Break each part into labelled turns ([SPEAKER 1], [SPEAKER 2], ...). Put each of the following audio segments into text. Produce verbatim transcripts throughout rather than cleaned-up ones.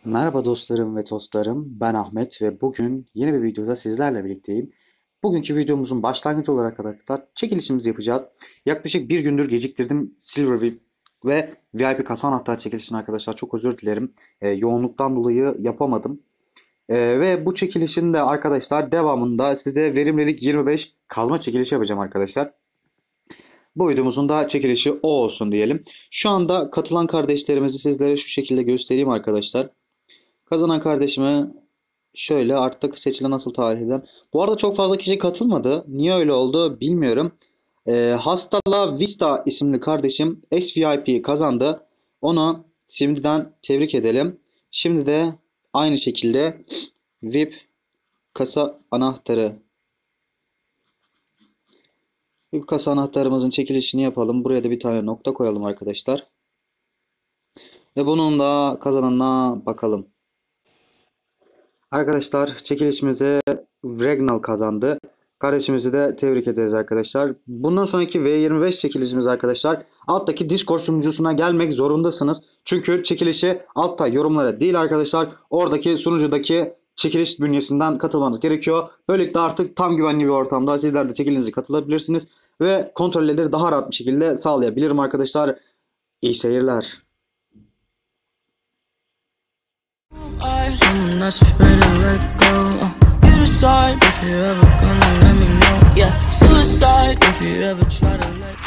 [SPEAKER 1] Merhaba dostlarım ve tostlarım. Ben Ahmet ve bugün yeni bir videoda sizlerle birlikteyim. Bugünkü videomuzun başlangıcı olarak arkadaşlar çekilişimizi yapacağız. Yaklaşık bir gündür geciktirdim Silver V I P ve V I P kasa anahtarı çekilişini arkadaşlar. Çok özür dilerim. Ee, yoğunluktan dolayı yapamadım. Ee, ve bu çekilişin de arkadaşlar devamında size verimlilik yirmi beş kazma çekilişi yapacağım arkadaşlar. Bu videomuzun da çekilişi o olsun diyelim. Şu anda katılan kardeşlerimizi sizlere şu şekilde göstereyim arkadaşlar. Kazanan kardeşime şöyle artık seçilen nasıl tarihten. Bu arada çok fazla kişi katılmadı. Niye öyle oldu bilmiyorum. Ee, Hastala Vista isimli kardeşim S V I P kazandı. Onu şimdiden tebrik edelim. Şimdi de aynı şekilde V I P kasa anahtarı V I P kasa anahtarımızın çekilişini yapalım. Buraya da bir tane nokta koyalım arkadaşlar. Ve bunun da kazananına bakalım. Arkadaşlar çekilişimize Regnal kazandı. Kardeşimizi de tebrik ederiz arkadaşlar. Bundan sonraki V yirmi beş çekilişimiz arkadaşlar. Alttaki Discord sunucusuna gelmek zorundasınız. Çünkü çekilişi altta yorumlara değil arkadaşlar. Oradaki sunucudaki çekiliş bünyesinden katılmanız gerekiyor. Böylelikle artık tam güvenli bir ortamda sizler de çekilişinize katılabilirsiniz. Ve kontrolleri daha rahat bir şekilde sağlayabilirim arkadaşlar. İyi seyirler.
[SPEAKER 2] Someone that's afraid to let go. Uh, you decide if you're ever gonna let me know. Yeah, suicide if you ever try to let.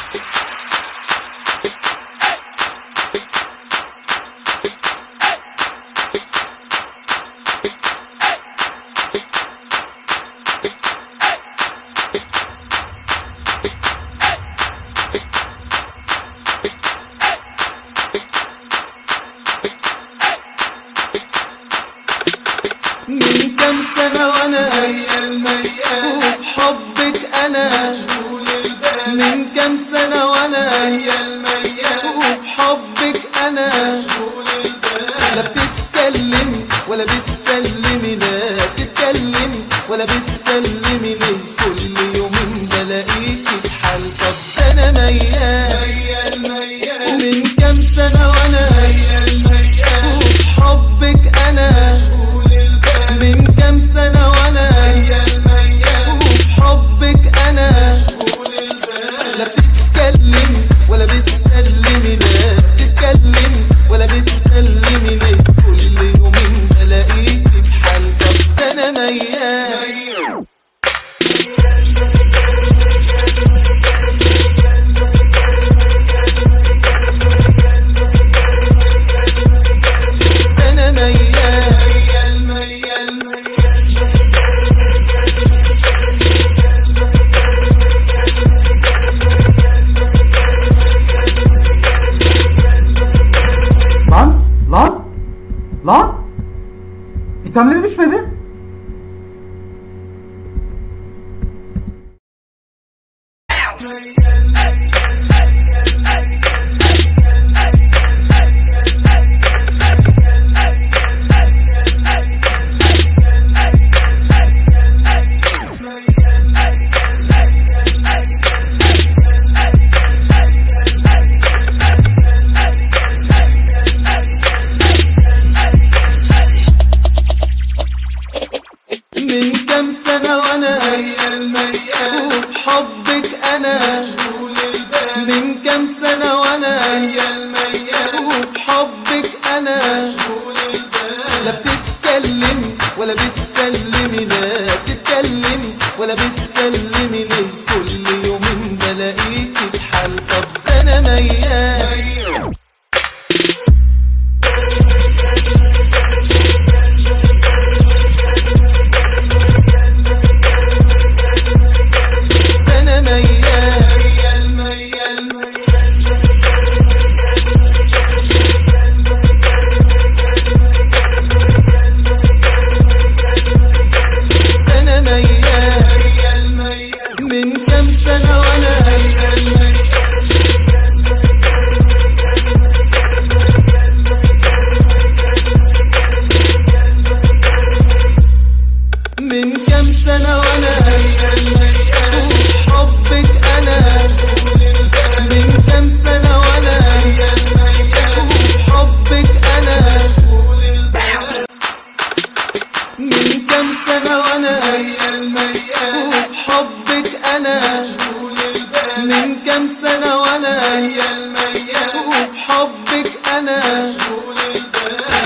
[SPEAKER 2] من كم سنة وانا ميال ميال وبحبك انا مشغول البال. من كم سنة وانا ميال ميال وبحبك انا مشغول البال. لا بتتكلمي ولا بتسلمي، لا بتتكلمي ولا بتسلمي، ليه كل يومين بلاقيكي بحال. طب انا ميال ميال ميال ومن كم سنة وانا ميال ميال وبحبك انا من كم سنة وانا ميال ميال وبحبك انا مشغول البال. لا بتتكلمي ولا بتسلمي، لا بتتكلمي ولا بتسلمي، ليه كل يومين بلاقيكي بحال. طب انا ميال انا ميال ميال
[SPEAKER 3] Lan, lan, lan. İtemleri düşmedi.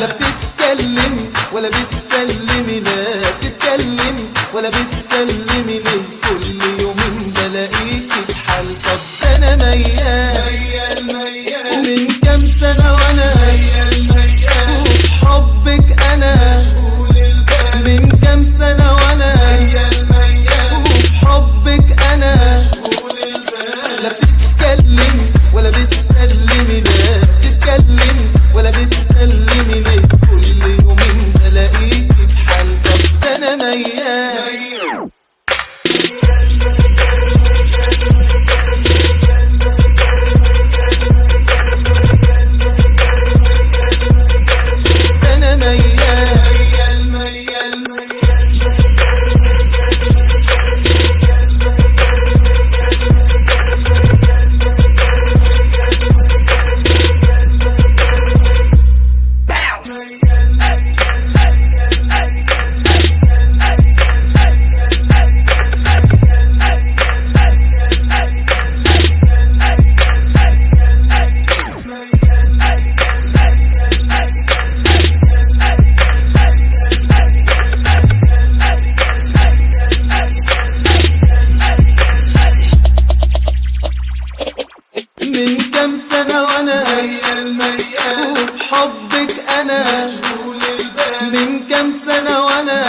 [SPEAKER 4] لا بتتكلم ولا بتسلمي، لا بتتكلم ولا بتسلمي ليه؟ كل يومين بلاقيكي بحال. طب انا ميال ميال من كام سنة وانا وبحبك انا، من كام سنة وانا وبحبك انا. لا بتتكلم ولا بتسلمي، لا بتتكلم ولا بتسلمي ليه؟ كل يومين بلاقيكي بحال. طب انا ميال انا ميال ميال من كام سنة وانا وبحبك انا، من كام سنة وانا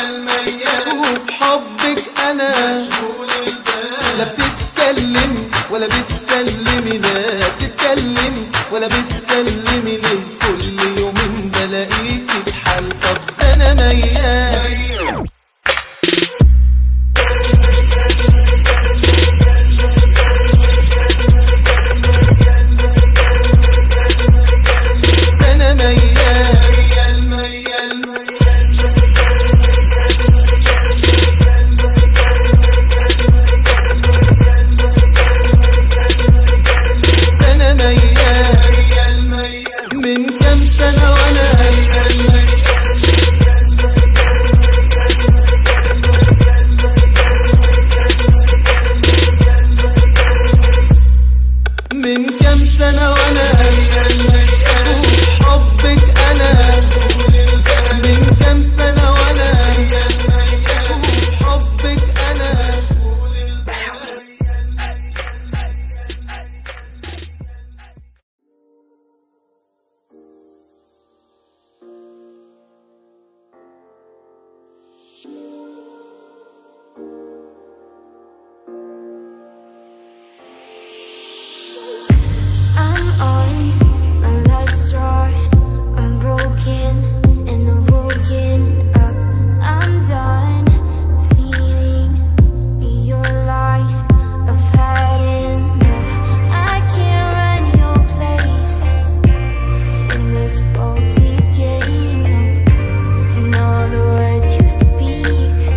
[SPEAKER 4] وبحبك انا. لا بتتكلم ولا بتسلمي، لا بتتكلم ولا بتسلمي ليه؟ كل يومين بلاقيكي بحال. طب انا ميال انا ميال ميال انا ميال ميال من كام سنة وانا من كام سنة وانا وبحبك انا، من كام سنة وانا وبحبك انا.
[SPEAKER 5] I'm on my last straw. I'm broken and I'm woken up. I'm done feeling your lies. I've had enough. I can't run your place in this faulty game. And all the words you speak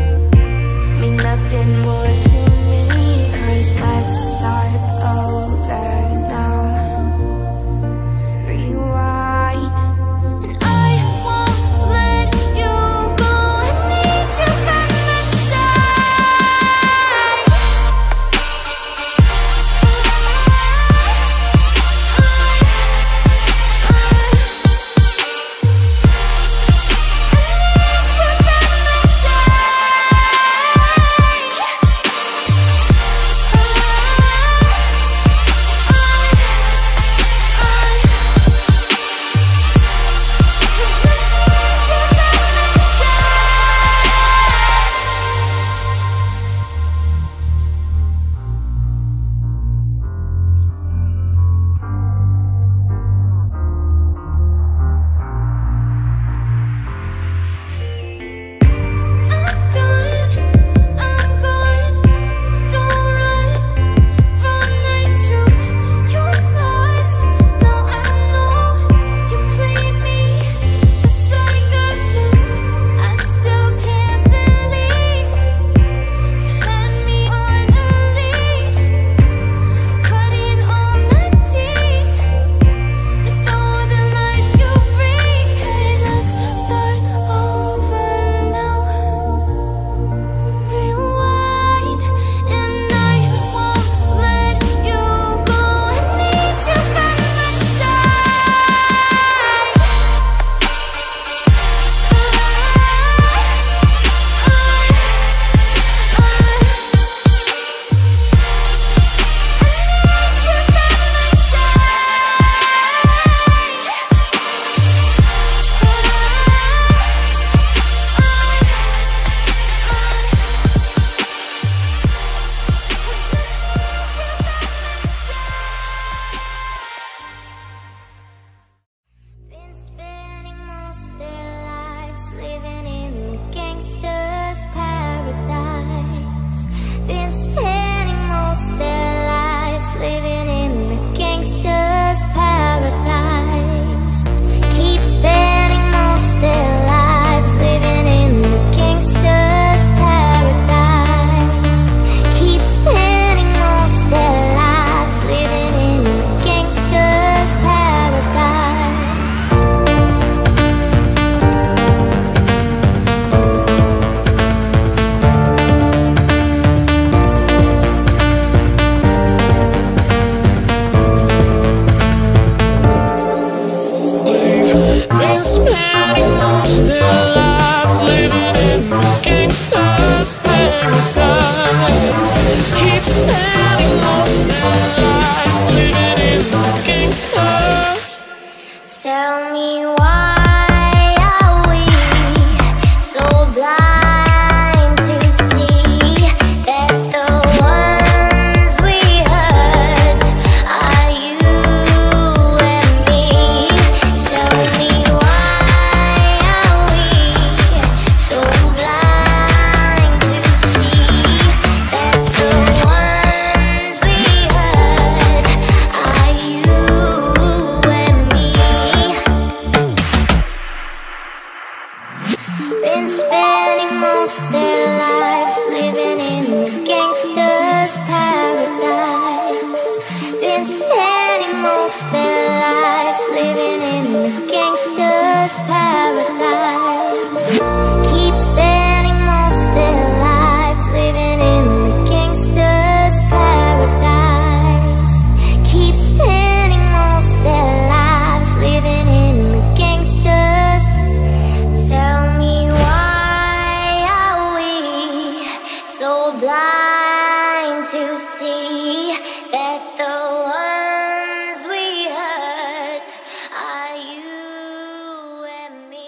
[SPEAKER 5] spending most their lives living in the gangster's paradise. Been spending most their lives living in the gangster's paradise. Keep spending most their lives living in the gangster's paradise. Keep spending most their lives living in the gangster's. Tell me, why are we so blind to see that the ones we hurt are you and me?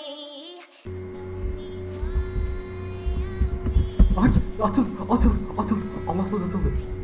[SPEAKER 3] Aç, atıl, atıl, atıl. Allah'tan atıldı.